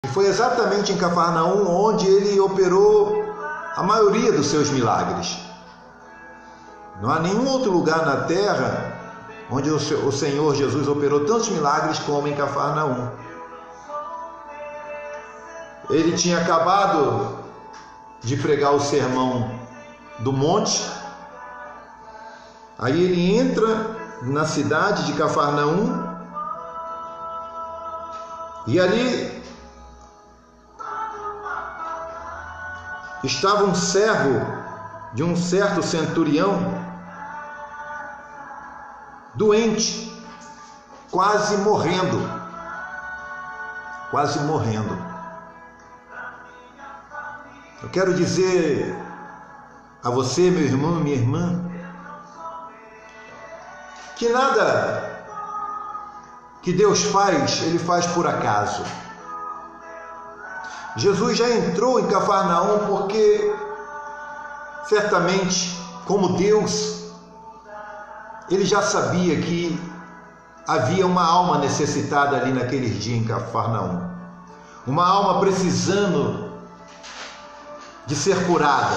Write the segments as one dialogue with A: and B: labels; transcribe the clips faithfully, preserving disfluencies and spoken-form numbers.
A: E foi exatamente em Cafarnaum onde ele operou a maioria dos seus milagres. Não há nenhum outro lugar na terra onde o Senhor Jesus operou tantos milagres como em Cafarnaum. Ele tinha acabado de pregar o sermão do monte, aí ele entra na cidade de Cafarnaum e ali estava um servo de um certo centurião, doente, quase morrendo, quase morrendo. Eu quero dizer a você, meu irmão e minha irmã, que nada que Deus faz, Ele faz por acaso. Jesus já entrou em Cafarnaum porque, certamente, como Deus, Ele já sabia que havia uma alma necessitada ali naqueles dias em Cafarnaum. Uma alma precisando de ser curada.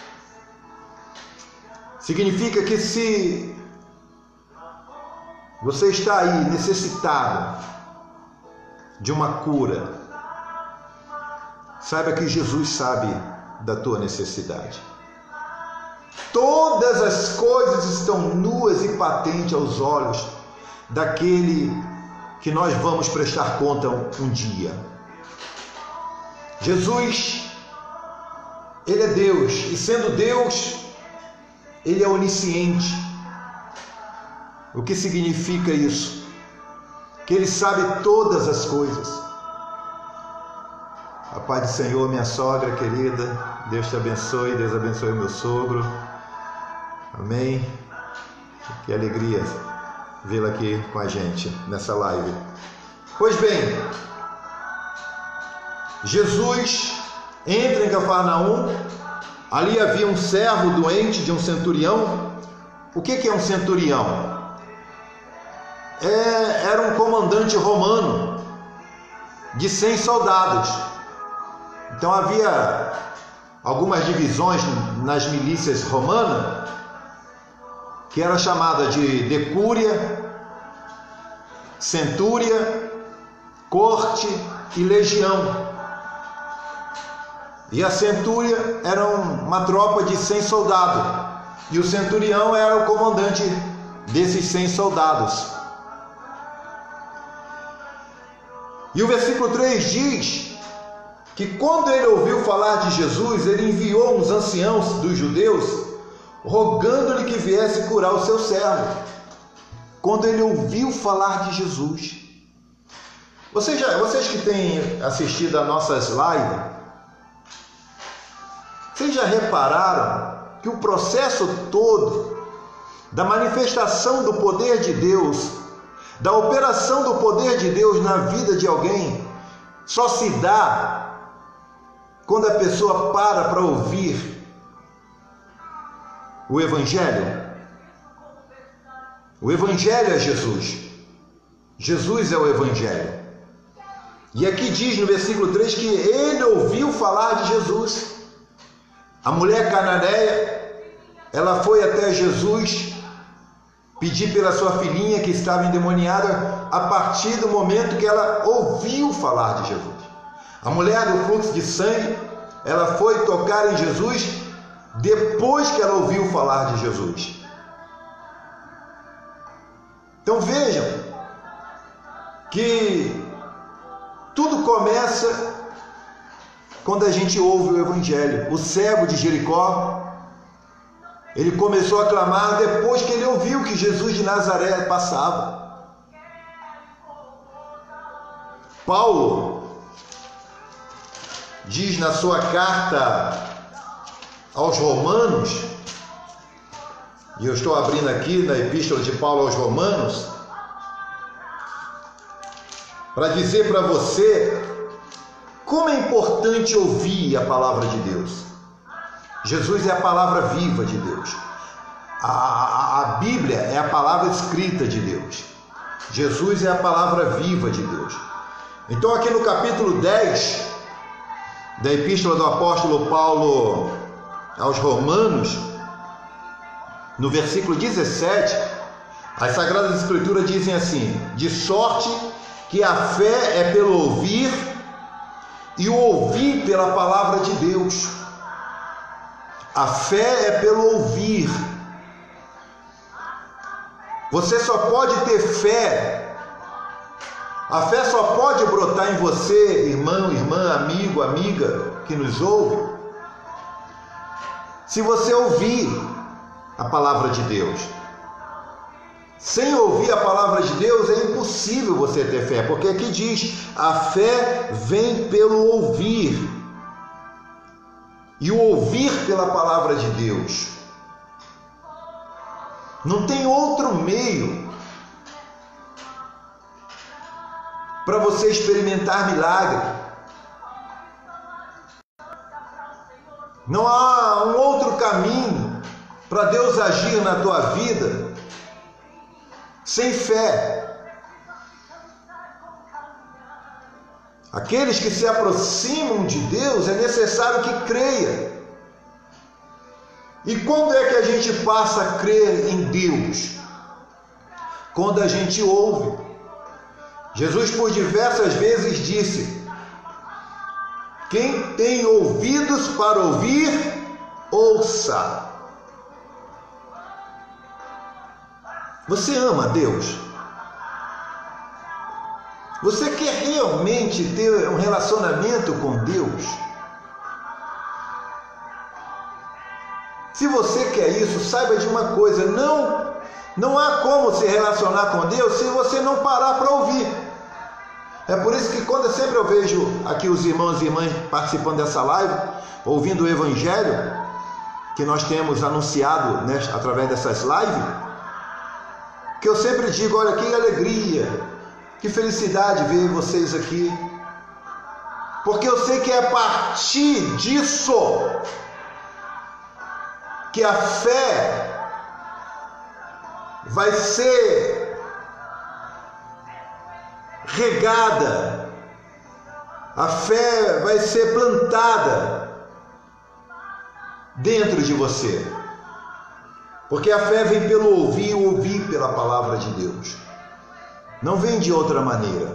A: Significa que se você está aí necessitado de uma cura, saiba que Jesus sabe da tua necessidade. Todas as coisas estão nuas e patentes aos olhos daquele que nós vamos prestar conta um dia. Jesus, Ele é Deus, e sendo Deus, Ele é onisciente. O que significa isso? Que Ele sabe todas as coisas. A paz do Senhor, minha sogra querida, Deus te abençoe, Deus abençoe o meu sogro. Amém? Que alegria vê-lo aqui com a gente nessa live. Pois bem, Jesus entra em Cafarnaum. Ali havia um servo doente de um centurião. O que é um centurião? É, era um comandante romano de cem soldados. Então havia algumas divisões nas milícias romanas que era chamada de decúria, centúria, corte e legião. E a centúria era uma tropa de cem soldados, e o centurião era o comandante desses cem soldados. E o versículo três diz que quando ele ouviu falar de Jesus, ele enviou uns anciãos dos judeus, rogando-lhe que viesse curar o seu servo. Quando ele ouviu falar de Jesus. Vocês, já, vocês que têm assistido a nossas lives, vocês já repararam que o processo todo da manifestação do poder de Deus, da operação do poder de Deus na vida de alguém, só se dá quando a pessoa para para ouvir o Evangelho? O Evangelho é Jesus. Jesus é o Evangelho. E aqui diz no versículo três que ele ouviu falar de Jesus. A mulher cananeia, ela foi até Jesus pedir pela sua filhinha que estava endemoniada a partir do momento que ela ouviu falar de Jesus. A mulher do fluxo de sangue, ela foi tocar em Jesus depois que ela ouviu falar de Jesus. Então vejam que tudo começa quando a gente ouve o Evangelho. O cego de Jericó, ele começou a clamar depois que ele ouviu que Jesus de Nazaré passava. Paulo diz na sua carta aos Romanos, e eu estou abrindo aqui na Epístola de Paulo aos Romanos, para dizer para você como é importante ouvir a palavra de Deus. Jesus é a palavra viva de Deus. A, a, a Bíblia é a palavra escrita de Deus. Jesus é a palavra viva de Deus. Então aqui no capítulo dez da Epístola do Apóstolo Paulo aos Romanos, no versículo dezessete, as Sagradas Escrituras dizem assim: de sorte que a fé é pelo ouvir, e o ouvir pela palavra de Deus. A fé é pelo ouvir. Você só pode ter fé, a fé só pode brotar em você, irmão, irmã, amigo, amiga que nos ouve, se você ouvir a palavra de Deus. Sem ouvir a palavra de Deus é impossível você ter fé, porque aqui diz: a fé vem pelo ouvir, e o ouvir pela palavra de Deus. Não tem outro meio para você experimentar milagre. Não há um outro caminho para Deus agir na tua vida sem fé. Aqueles que se aproximam de Deus é necessário que creia. E quando é que a gente passa a crer em Deus? Quando a gente ouve. Jesus por diversas vezes disse: quem tem ouvidos para ouvir, ouça. Você ama Deus? Você quer realmente ter um relacionamento com Deus? Se você quer isso, saiba de uma coisa: não, não há como se relacionar com Deus se você não parar para ouvir. É por isso que quando sempre eu vejo aqui os irmãos e irmãs participando dessa live, ouvindo o Evangelho que nós temos anunciado, né, através dessas lives, que eu sempre digo: olha, que alegria, que felicidade ver vocês aqui, porque eu sei que é a partir disso que a fé vai ser regada, a fé vai ser plantada dentro de você, porque a fé vem pelo ouvir, ouvir pela palavra de Deus, não vem de outra maneira.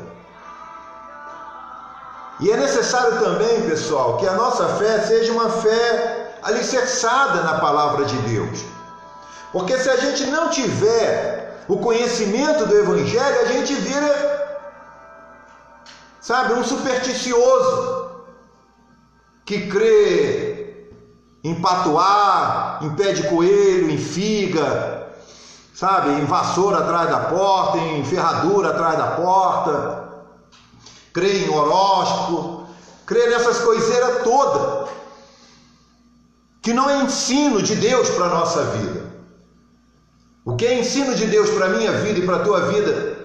A: E é necessário também, pessoal, que a nossa fé seja uma fé alicerçada na palavra de Deus, porque se a gente não tiver o conhecimento do Evangelho, a gente vira, sabe, um supersticioso que crê em patuá, em pé de coelho, em figa, sabe, em vassoura atrás da porta, em ferradura atrás da porta, crê em horóscopo, crê nessas coiseiras todas, que não é ensino de Deus para a nossa vida. O que é ensino de Deus para a minha vida e para a tua vida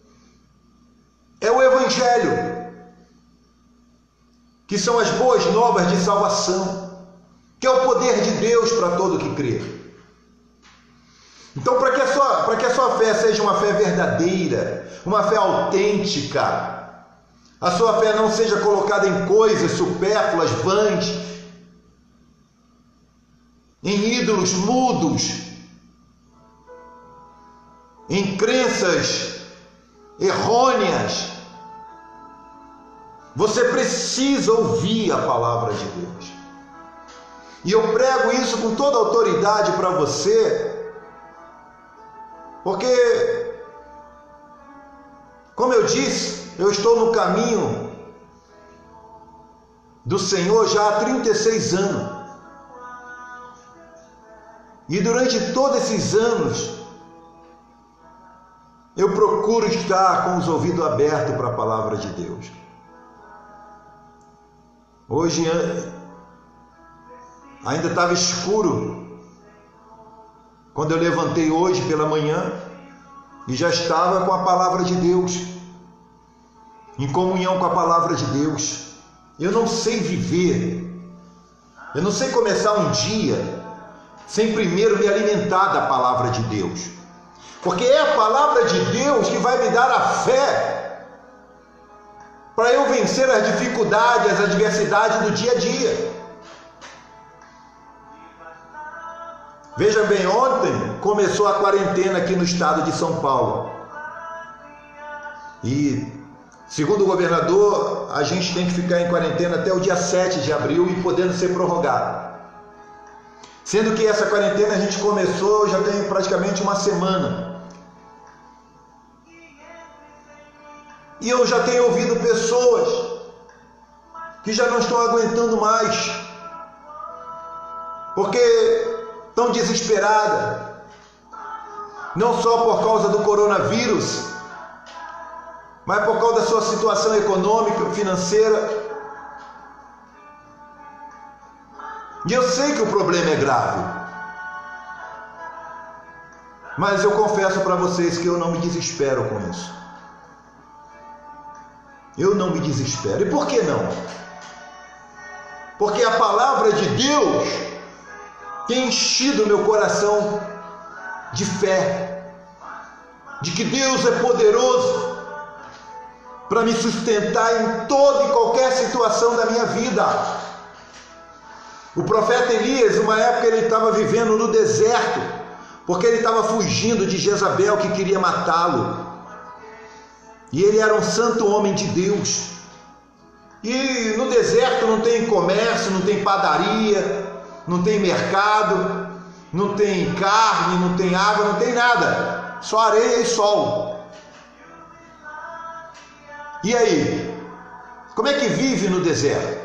A: é o Evangelho, que são as boas novas de salvação, que é o poder de Deus para todo que crê. Então, para que a sua, para que a sua fé seja uma fé verdadeira, uma fé autêntica, a sua fé não seja colocada em coisas supérfluas, vãs, em ídolos mudos, em crenças errôneas, você precisa ouvir a palavra de Deus. E eu prego isso com toda a autoridade para você, porque, como eu disse, eu estou no caminho do Senhor já há trinta e seis anos. E durante todos esses anos, eu procuro estar com os ouvidos abertos para a palavra de Deus. Hoje, ainda estava escuro, quando eu levantei hoje pela manhã, e já estava com a palavra de Deus, em comunhão com a palavra de Deus. Eu não sei viver, eu não sei começar um dia sem primeiro me alimentar da palavra de Deus, porque é a palavra de Deus que vai me dar a fé para eu vencer as dificuldades, as adversidades do dia a dia. Veja bem, ontem começou a quarentena aqui no estado de São Paulo. E, segundo o governador, a gente tem que ficar em quarentena até o dia sete de abril e podendo ser prorrogado. Sendo que essa quarentena a gente começou já tem praticamente uma semana. E eu já tenho ouvido pessoas que já não estão aguentando mais, porque estão desesperadas, não só por causa do coronavírus, mas por causa da sua situação econômica, financeira. E eu sei que o problema é grave, mas eu confesso para vocês que eu não me desespero com isso. Eu não me desespero. E por que não? Porque a palavra de Deus tem enchido meu coração de fé, de que Deus é poderoso para me sustentar em toda e qualquer situação da minha vida. O profeta Elias, uma época, ele estava vivendo no deserto, porque ele estava fugindo de Jezabel, que queria matá-lo. E ele era um santo homem de Deus. E no deserto não tem comércio, não tem padaria, não tem mercado, não tem carne, não tem água, não tem nada. Só areia e sol. E aí? Como é que vive no deserto?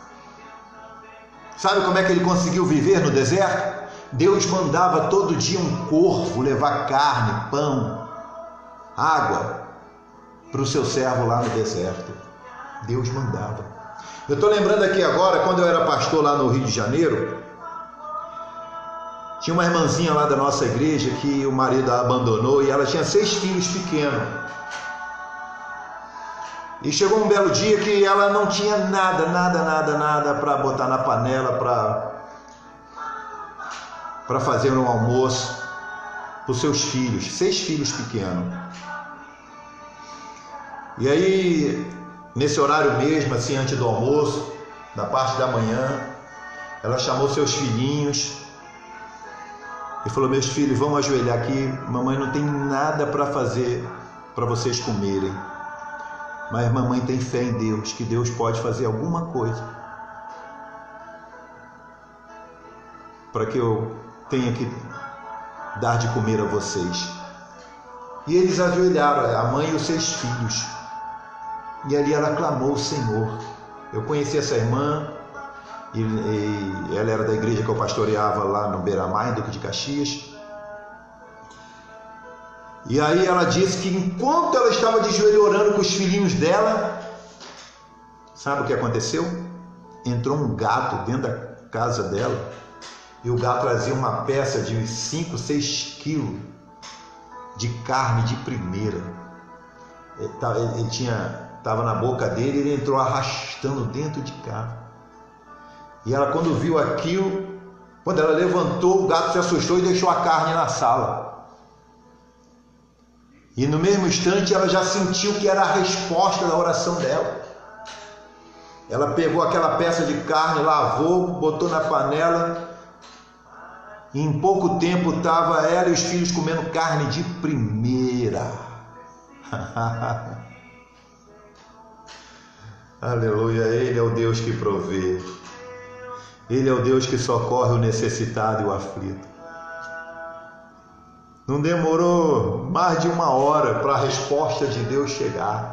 A: Sabe como é que ele conseguiu viver no deserto? Deus mandava todo dia um corvo levar carne, pão, água para o seu servo lá no deserto. Deus mandava. Eu estou lembrando aqui agora, quando eu era pastor lá no Rio de Janeiro, tinha uma irmãzinha lá da nossa igreja que o marido a abandonou e ela tinha seis filhos pequenos. E chegou um belo dia que ela não tinha nada, nada, nada, nada para botar na panela, para para fazer um almoço para os seus filhos, seis filhos pequenos. E aí, nesse horário mesmo, assim, antes do almoço, na parte da manhã, ela chamou seus filhinhos e falou: meus filhos, vamos ajoelhar aqui, mamãe não tem nada para fazer para vocês comerem, mas mamãe tem fé em Deus, que Deus pode fazer alguma coisa para que eu tenha que dar de comer a vocês. E eles ajoelharam, a mãe e os seus filhos. E ali ela clamou o Senhor. Eu conheci essa irmã, e, e ela era da igreja que eu pastoreava lá no Beira-Mar, em Duque de Caxias. E aí ela disse que enquanto ela estava de joelho orando com os filhinhos dela, sabe o que aconteceu? Entrou um gato dentro da casa dela, e o gato trazia uma peça de cinco, seis quilos de carne de primeira. Ele, ele tinha... estava na boca dele, ele entrou arrastando dentro de casa. E ela, quando viu aquilo, quando ela levantou, o gato se assustou e deixou a carne na sala. E no mesmo instante ela já sentiu que era a resposta da oração dela. Ela pegou aquela peça de carne, lavou, botou na panela, e em pouco tempo estava ela e os filhos comendo carne de primeira. Aleluia, Ele é o Deus que provê. Ele é o Deus que socorre o necessitado e o aflito. Não demorou mais de uma hora para a resposta de Deus chegar.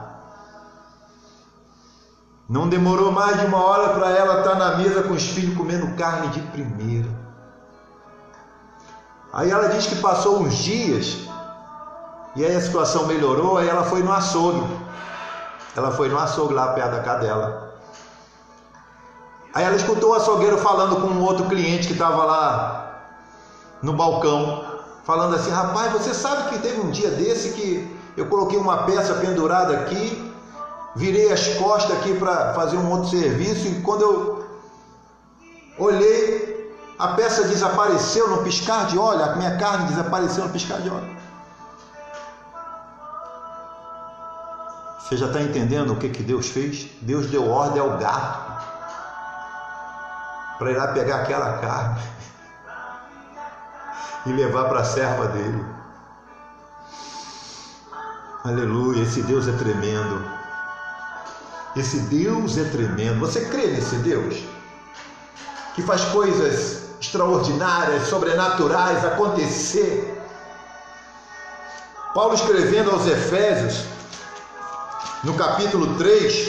A: Não demorou mais de uma hora para ela estar na mesa com os filhos comendo carne de primeira. Aí ela diz que passou uns dias e aí a situação melhorou, aí ela foi no açougue. Ela foi no açougue lá perto da casa dela. Aí ela escutou o açougueiro falando com um outro cliente que estava lá no balcão, falando assim: rapaz, você sabe que teve um dia desse que eu coloquei uma peça pendurada aqui, virei as costas aqui para fazer um outro serviço, e quando eu olhei, a peça desapareceu no piscar de olho, a minha carne desapareceu no piscar de olho. Você já está entendendo o que, que Deus fez? Deus deu ordem ao gato para ir lá pegar aquela carne e levar para a serva dele. Aleluia, esse Deus é tremendo. Esse Deus é tremendo. Você crê nesse Deus? Que faz coisas extraordinárias, sobrenaturais acontecer. Paulo escrevendo aos Efésios, no capítulo três,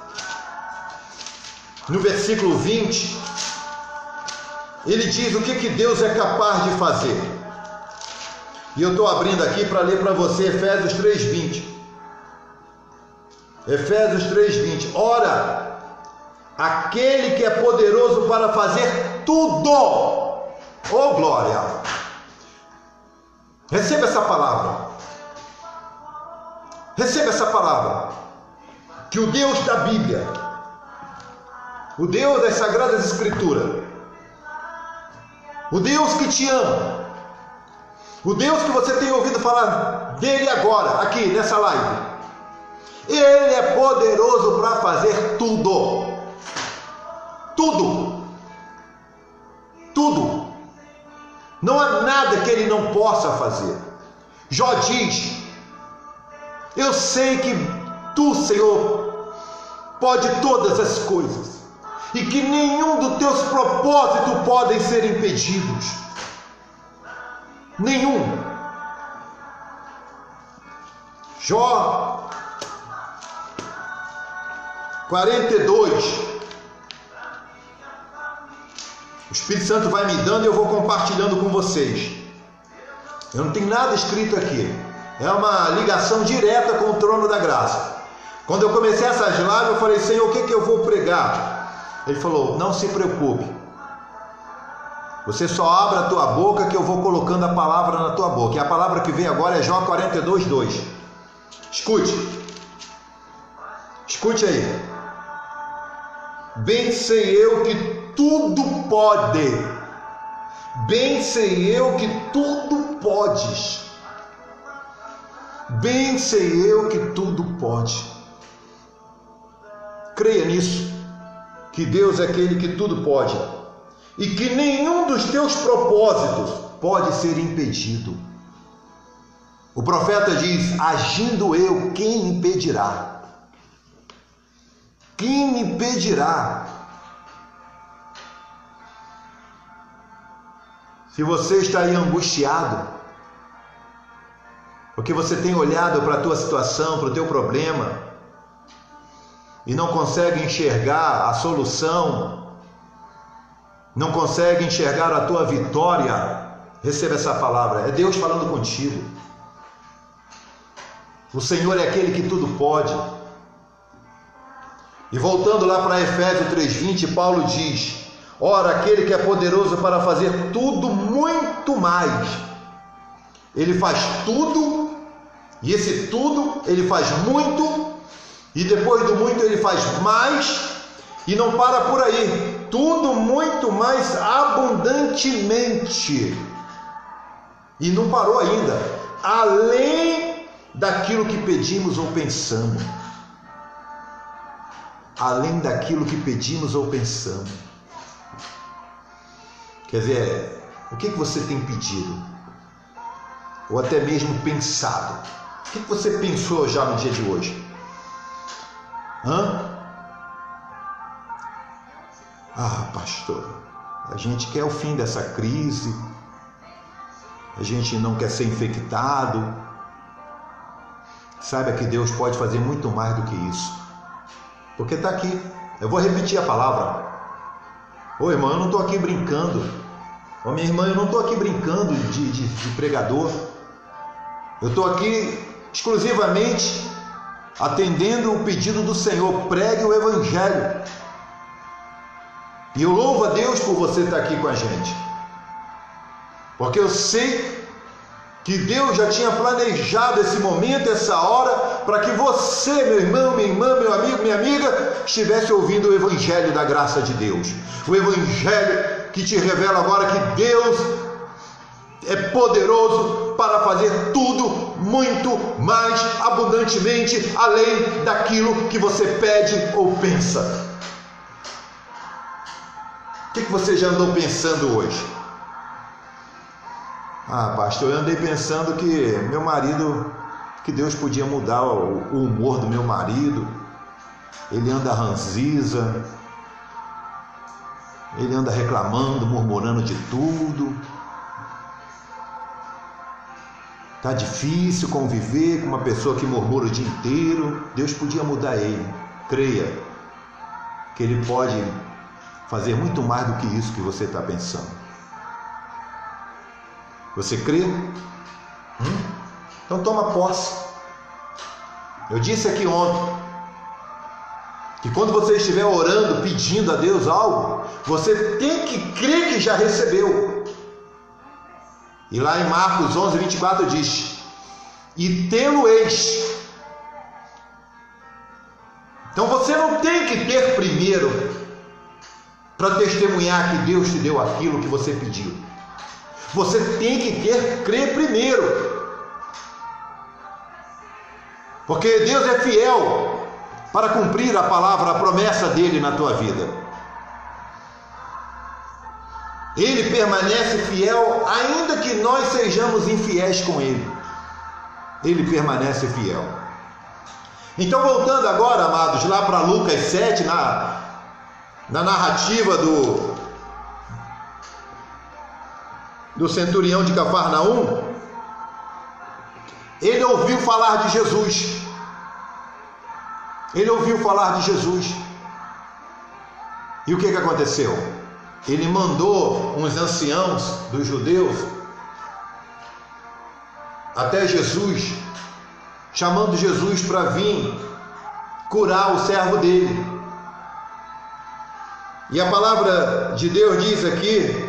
A: no versículo vinte, ele diz o que, que Deus é capaz de fazer. E eu estou abrindo aqui para ler para você Efésios três, vinte. Efésios três, vinte. Ora, aquele que é poderoso para fazer tudo. Oh, glória! Receba essa palavra. Receba essa palavra. Que o Deus da Bíblia, o Deus das Sagradas Escrituras, o Deus que te ama, o Deus que você tem ouvido falar dele agora, aqui nessa live, ele é poderoso para fazer tudo. Tudo. Tudo. Não há nada que ele não possa fazer. Jó diz: eu sei que tu, Senhor, pode todas as coisas, e que nenhum dos teus propósitos podem ser impedidos. Nenhum. Jó quarenta e dois. O Espírito Santo vai me dando e eu vou compartilhando com vocês. Eu não tenho nada escrito aqui. É uma ligação direta com o trono da graça. Quando eu comecei essas lives, eu falei: Senhor, o que, que eu vou pregar? Ele falou: não se preocupe. Você só abre a tua boca que eu vou colocando a palavra na tua boca. E a palavra que vem agora é Jó quarenta e dois, dois. Escute. Escute aí. Bem sei eu que tudo pode. Bem sei eu que tudo podes. Bem sei eu que tudo pode. Creia nisso, que Deus é aquele que tudo pode, e que nenhum dos teus propósitos pode ser impedido. O profeta diz: agindo eu, quem impedirá? Quem me impedirá? Se você está aí angustiado, porque você tem olhado para a tua situação, para o teu problema, e não consegue enxergar a solução, não consegue enxergar a tua vitória, receba essa palavra. É Deus falando contigo. O Senhor é aquele que tudo pode. E voltando lá para Efésios três, vinte, Paulo diz: ora, aquele que é poderoso para fazer tudo muito mais. Ele faz tudo, e esse tudo ele faz muito, e depois do muito ele faz mais, e não para por aí, tudo muito mais abundantemente. E não parou ainda, além daquilo que pedimos ou pensamos. Além daquilo que pedimos ou pensamos. Quer dizer, o que você tem pedido? Ou até mesmo pensado? O que você pensou já no dia de hoje? Hã? Ah, pastor, a gente quer o fim dessa crise, a gente não quer ser infectado. Saiba que Deus pode fazer muito mais do que isso, porque está aqui. Eu vou repetir a palavra. Ô irmão, eu não estou aqui brincando. Ô minha irmã, eu não estou aqui brincando de, de, de pregador. Eu estou aqui exclusivamente atendendo o pedido do Senhor. Pregue o Evangelho. E eu louvo a Deus por você estar aqui com a gente, porque eu sei que Deus já tinha planejado esse momento, essa hora, para que você, meu irmão, minha irmã, meu amigo, minha amiga, estivesse ouvindo o Evangelho da graça de Deus. O Evangelho que te revela agora que Deus é poderoso para fazer tudo muito mais abundantemente além daquilo que você pede ou pensa. O que você já andou pensando hoje? Ah, pastor, eu andei pensando que meu marido, que Deus podia mudar o, o humor do meu marido. Ele anda ranziza, ele anda reclamando, murmurando de tudo. Tá difícil conviver com uma pessoa que murmura o dia inteiro. Deus podia mudar ele. Creia que ele pode fazer muito mais do que isso que você está pensando. Você crê? Hum? Então toma posse. Eu disse aqui ontem que quando você estiver orando, pedindo a Deus algo, você tem que crer que já recebeu. E lá em Marcos onze, vinte e quatro diz: e tê-lo-eis. Então você não tem que ter primeiro para testemunhar que Deus te deu aquilo que você pediu. Você tem que ter, crer primeiro. Porque Deus é fiel para cumprir a palavra, a promessa dele na tua vida. Ele permanece fiel, ainda que nós sejamos infiéis com ele. Ele permanece fiel. Então, voltando agora, amados, lá para Lucas sete, na, na narrativa do, do centurião de Cafarnaum, ele ouviu falar de Jesus. Ele ouviu falar de Jesus. E o que que aconteceu? Ele mandou uns anciãos dos judeus até Jesus, chamando Jesus para vir curar o servo dele. E a palavra de Deus diz aqui,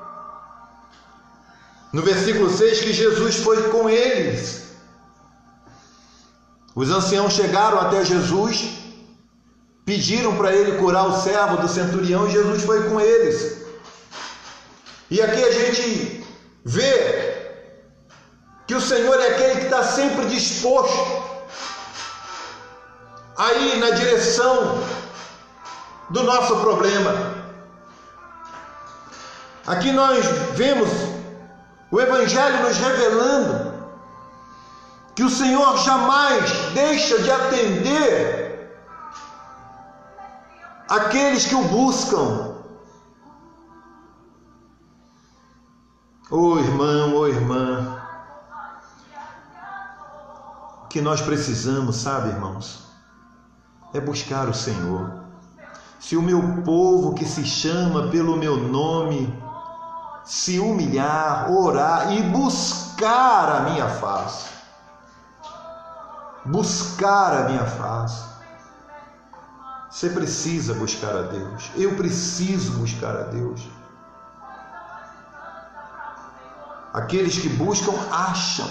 A: no versículo seis, que Jesus foi com eles. Os anciãos chegaram até Jesus, pediram para ele curar o servo do centurião, e Jesus foi com eles. E aqui a gente vê que o Senhor é aquele que está sempre disposto a ir na direção do nosso problema. Aqui nós vemos o Evangelho nos revelando que o Senhor jamais deixa de atender aqueles que o buscam. Ô irmão, ô irmã, o que nós precisamos, sabe, irmãos, é buscar o Senhor. Se o meu povo que se chama pelo meu nome se humilhar, orar e buscar a minha face, buscar a minha face, você precisa buscar a Deus. Eu preciso buscar a Deus. Aqueles que buscam, acham.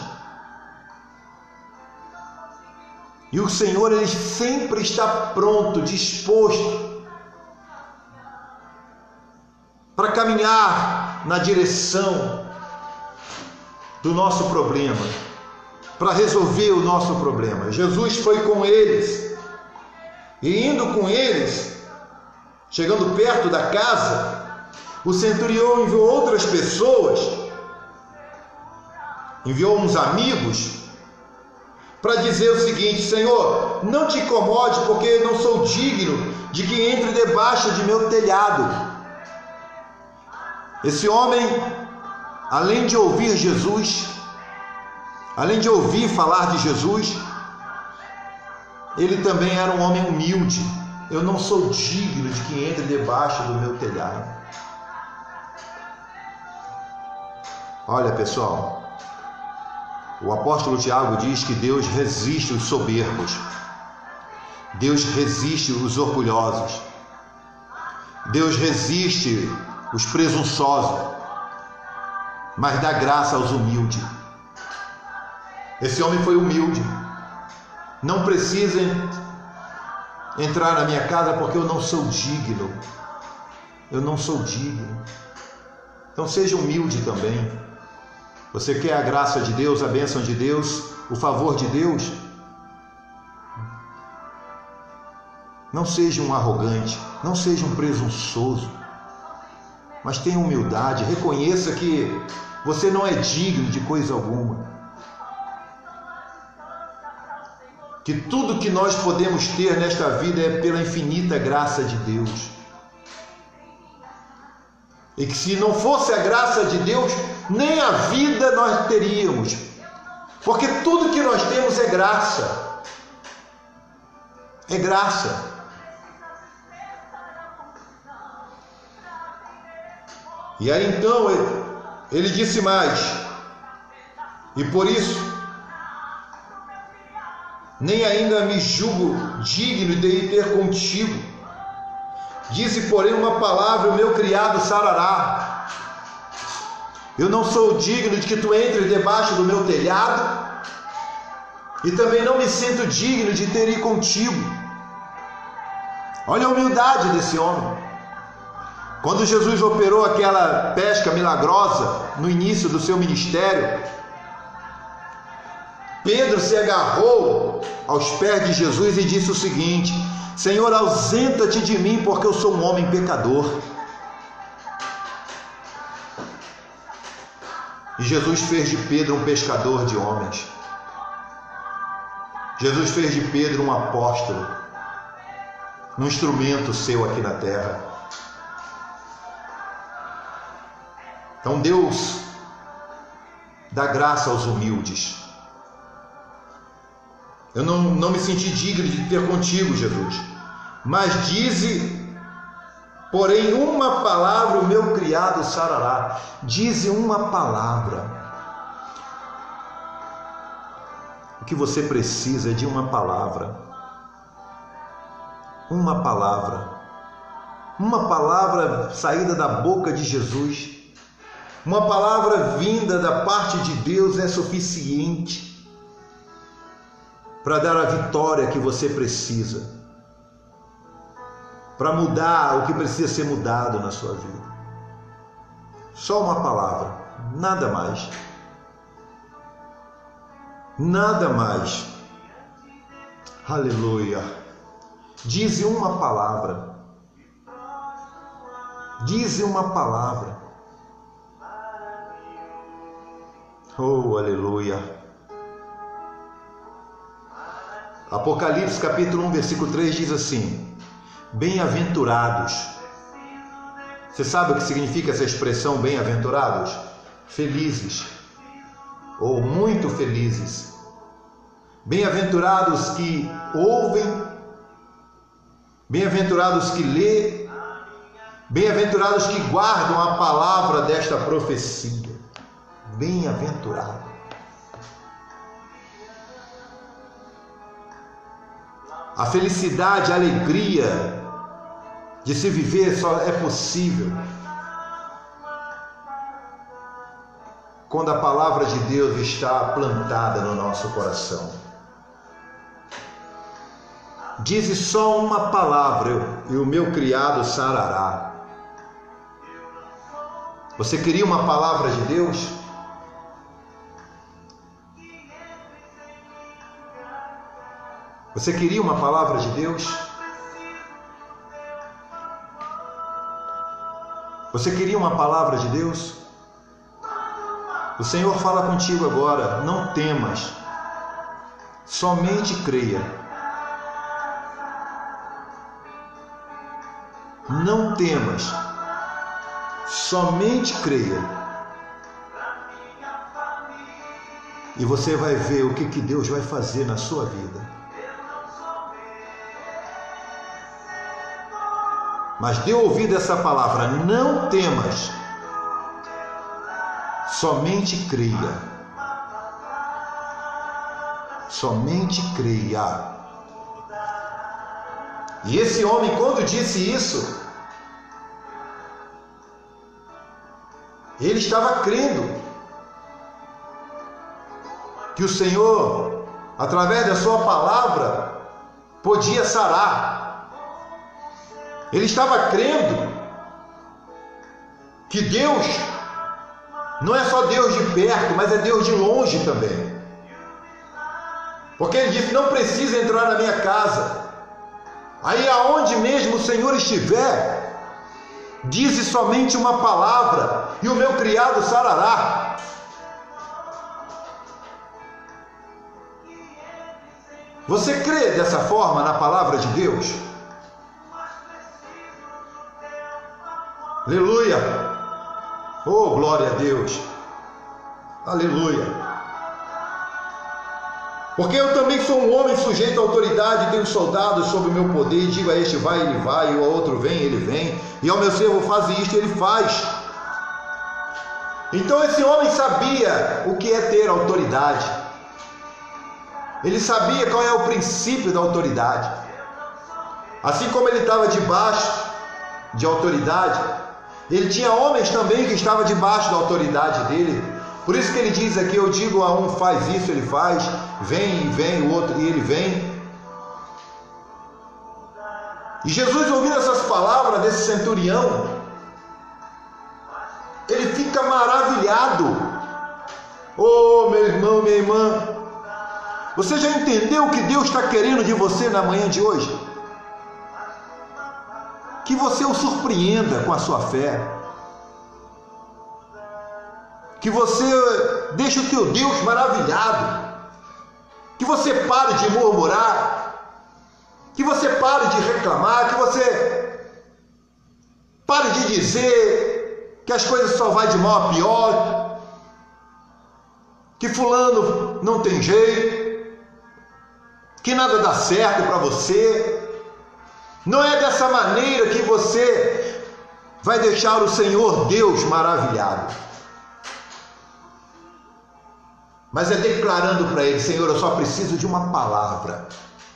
A: E o Senhor, Ele sempre está pronto, disposto para caminhar na direção do nosso problema, para resolver o nosso problema. Jesus foi com eles, e indo com eles, chegando perto da casa, o centurião enviou outras pessoas, enviou uns amigos, para dizer o seguinte: Senhor, não te incomode, porque não sou digno de que entre debaixo de meu telhado. Esse homem, além de ouvir Jesus, além de ouvir falar de Jesus, ele também era um homem humilde. Eu não sou digno de que entre debaixo do meu telhado. Olha, pessoal, o apóstolo Tiago diz que Deus resiste os soberbos, Deus resiste os orgulhosos, Deus resiste os presunçosos, mas dá graça aos humildes. Esse homem foi humilde. Não precisem entrar na minha casa porque eu não sou digno. Eu não sou digno. Então seja humilde também. Você quer a graça de Deus, a bênção de Deus? o favor de Deus, não seja um arrogante, não seja um presunçoso, mas tenha humildade, reconheça que você não é digno de coisa alguma. Que tudo que nós podemos ter nesta vida é pela infinita graça de Deus. E que se não fosse a graça de Deus, nem a vida nós teríamos. Porque tudo que nós temos é graça. É graça. E aí então ele, ele disse mais: e por isso nem ainda me julgo digno de ir ter contigo. Dize, porém, uma palavra, o meu criado sarará. Eu não sou digno de que tu entres debaixo do meu telhado, e também não me sinto digno de ter ir contigo. Olha a humildade desse homem. Quando Jesus operou aquela pesca milagrosa no início do seu ministério, Pedro se agarrou aos pés de Jesus e disse o seguinte: Senhor, ausenta-te de mim, porque eu sou um homem pecador. E Jesus fez de Pedro um pescador de homens. Jesus fez de Pedro um apóstolo, um instrumento seu aqui na terra. Então Deus dá graça aos humildes. Eu não, não me senti digno de ter contigo, Jesus. Mas dize, porém, uma palavra, o meu criado sarará. Dize uma palavra. O que você precisa é de uma palavra. Uma palavra. Uma palavra saída da boca de Jesus. Uma palavra vinda da parte de Deus é suficiente para dar a vitória que você precisa, para mudar o que precisa ser mudado na sua vida. Só uma palavra, nada mais. Nada mais. Aleluia. Dize uma palavra. Dize uma palavra. Oh, aleluia. Apocalipse capítulo um, versículo três diz assim: bem-aventurados. Você sabe o que significa essa expressão bem-aventurados? Felizes, ou muito felizes. Bem-aventurados que ouvem, bem-aventurados que lê, bem-aventurados que guardam a palavra desta profecia. Bem-aventurado. A felicidade, a alegria de se viver só é possível quando a palavra de Deus está plantada no nosso coração. Dize só uma palavra, eu, e o meu criado sarará. Você queria uma palavra de Deus? Você queria uma palavra de Deus? Você queria uma palavra de Deus? O Senhor fala contigo agora: não temas, somente creia. Não temas, somente creia. E você vai ver o que, que Deus vai fazer na sua vida. Mas dê ouvido a essa palavra: não temas, somente creia. Somente creia. E esse homem, quando disse isso, ele estava crendo que o Senhor, através da sua palavra, podia sarar. Ele estava crendo que Deus não é só Deus de perto, mas é Deus de longe também. Porque ele disse: não precisa entrar na minha casa. Aí aonde mesmo o Senhor estiver, dize somente uma palavra e o meu criado sarará. Você crê dessa forma na palavra de Deus? Aleluia! Oh, glória a Deus! Aleluia! Porque eu também sou um homem sujeito à autoridade, tenho soldados sob o meu poder, e digo a este vai, ele vai, e ao outro vem, ele vem, e ao meu servo faz isto, ele faz. Então esse homem sabia o que é ter autoridade. Ele sabia qual é o princípio da autoridade. Assim como ele estava debaixo de autoridade, ele tinha homens também que estavam debaixo da autoridade dele. Por isso que ele diz aqui: eu digo a um faz isso, ele faz, vem, vem, o outro, e ele vem. E Jesus, ouvindo essas palavras desse centurião, ele fica maravilhado. Oh, meu irmão, minha irmã, você já entendeu o que Deus está querendo de você na manhã de hoje? Que você o surpreenda com a sua fé. Que você deixe o teu Deus maravilhado. Que você pare de murmurar. Que você pare de reclamar. Que você pare de dizer que as coisas só vão de mal a pior. Que fulano não tem jeito. Que nada dá certo para você. Não é dessa maneira que você vai deixar o Senhor Deus maravilhado. Mas é declarando para ele: Senhor, eu só preciso de uma palavra.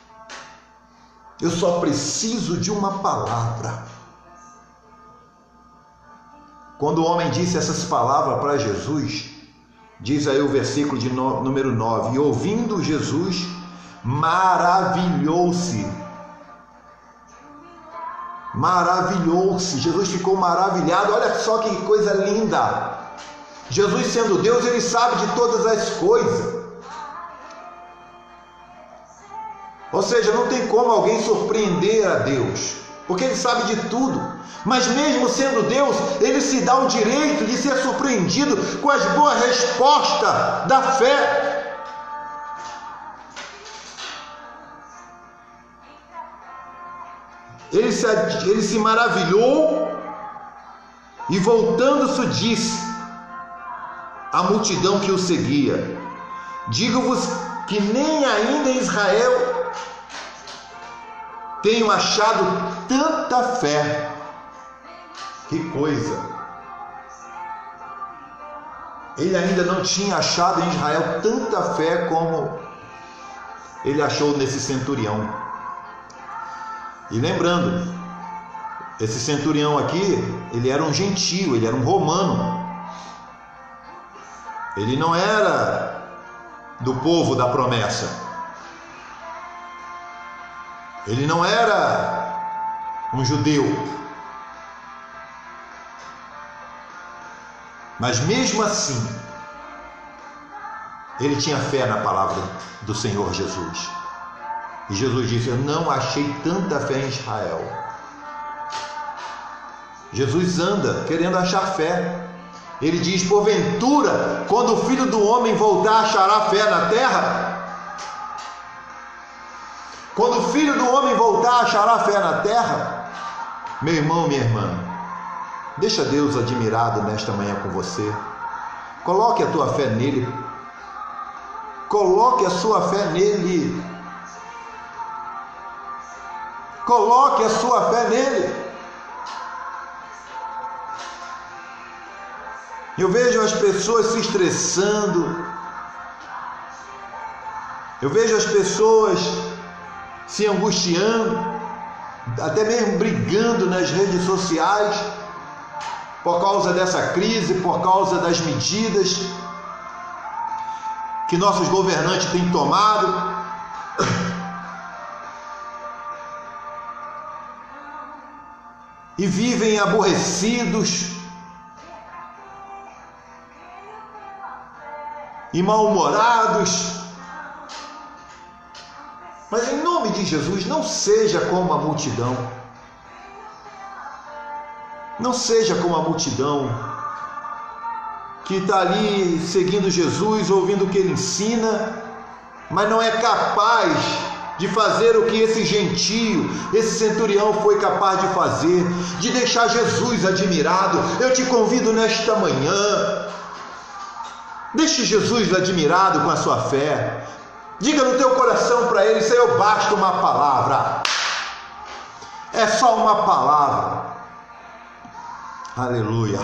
A: Eu só preciso de uma palavra. Quando o homem disse essas palavras para Jesus, diz aí o versículo de no, número nove: e ouvindo Jesus, maravilhou-se. Maravilhou-se. Jesus ficou maravilhado. Olha só que coisa linda. Jesus, sendo Deus, ele sabe de todas as coisas. Ou seja, não tem como alguém surpreender a Deus, porque ele sabe de tudo. Mas mesmo sendo Deus, ele se dá o direito de ser surpreendido com as boas respostas da fé. Ele se, ele se maravilhou e, voltando-se, disse a multidão que o seguia: digo-vos que nem ainda em Israel tenho achado tanta fé. Que coisa! Ele ainda não tinha achado em Israel tanta fé como ele achou nesse centurião. E lembrando, esse centurião aqui, ele era um gentio, ele era um romano. Ele não era do povo da promessa. Ele não era um judeu. Mas mesmo assim, ele tinha fé na palavra do Senhor Jesus. E Jesus disse: eu não achei tanta fé em Israel. Jesus anda querendo achar fé. Ele diz: porventura, quando o Filho do Homem voltar, achará fé na terra? Quando o Filho do Homem voltar, achará fé na terra? Meu irmão, minha irmã, deixa Deus admirado nesta manhã com você. Coloque a tua fé nele. Coloque a sua fé nele. Coloque a sua fé nele. Eu vejo as pessoas se estressando. Eu vejo as pessoas se angustiando, até mesmo brigando nas redes sociais, por causa dessa crise, por causa das medidas que nossos governantes têm tomado. E vivem aborrecidos e mal-humorados, Mas em nome de Jesus, não seja como a multidão. Não seja como a multidão que está ali seguindo Jesus, ouvindo o que ele ensina, mas não é capaz de fazer o que esse gentio, esse centurião foi capaz de fazer, de deixar Jesus admirado. Eu te convido nesta manhã, deixe Jesus admirado com a sua fé. Diga no teu coração para ele: Senhor, basta uma palavra, é só uma palavra. Aleluia.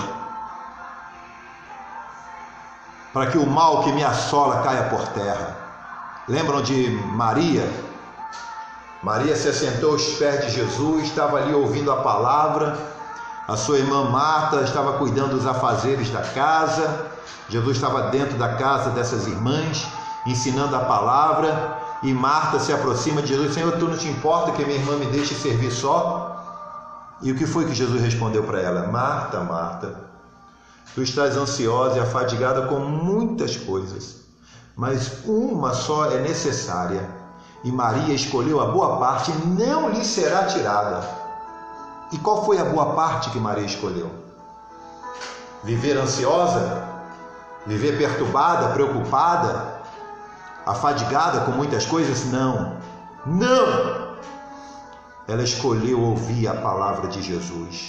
A: Para que o mal que me assola caia por terra. Lembram de Maria? Maria se assentou aos pés de Jesus, estava ali ouvindo a palavra. A sua irmã Marta estava cuidando dos afazeres da casa. Jesus estava dentro da casa dessas irmãs, ensinando a palavra. E Marta se aproxima de Jesus: Senhor, tu não te importa que minha irmã me deixe servir só? E o que foi que Jesus respondeu para ela? Marta, Marta, tu estás ansiosa e afadigada com muitas coisas, mas uma só é necessária. E Maria escolheu a boa parte, e não lhe será tirada. E qual foi a boa parte que Maria escolheu? Viver ansiosa? Viver perturbada, preocupada, afadigada com muitas coisas? Não, não! Ela escolheu ouvir a palavra de Jesus.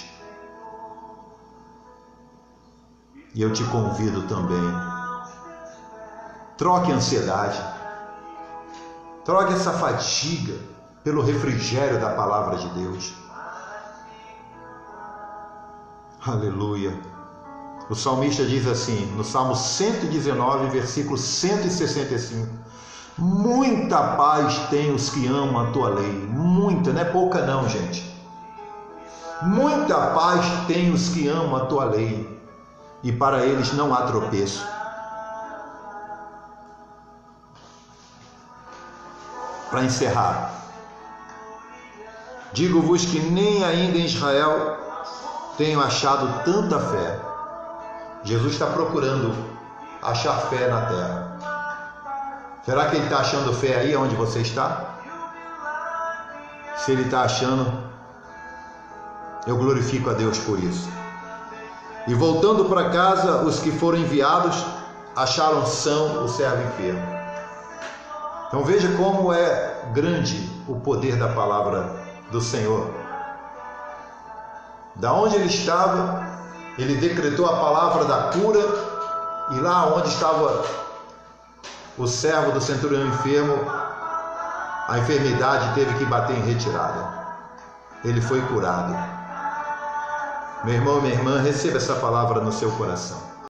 A: E eu te convido também, troque a ansiedade, troque essa fadiga pelo refrigério da palavra de Deus. Aleluia. O salmista diz assim, no Salmo cento e dezenove, versículo cento e sessenta e cinco: muita paz tem os que amam a tua lei. Muita, não é pouca não, gente. Muita paz tem os que amam a tua lei, e para eles não há tropeço. Para encerrar, digo-vos que nem ainda em Israel tenho achado tanta fé. Jesus está procurando achar fé na terra. Será que ele está achando fé aí onde você está? Se ele está achando, eu glorifico a Deus por isso. E voltando para casa, os que foram enviados acharam são o servo enfermo. Então veja como é grande o poder da palavra do Senhor. Da onde ele estava, ele decretou a palavra da cura, e lá onde estava o servo do centurião enfermo, a enfermidade teve que bater em retirada. Ele foi curado. Meu irmão, minha irmã, receba essa palavra no seu coração.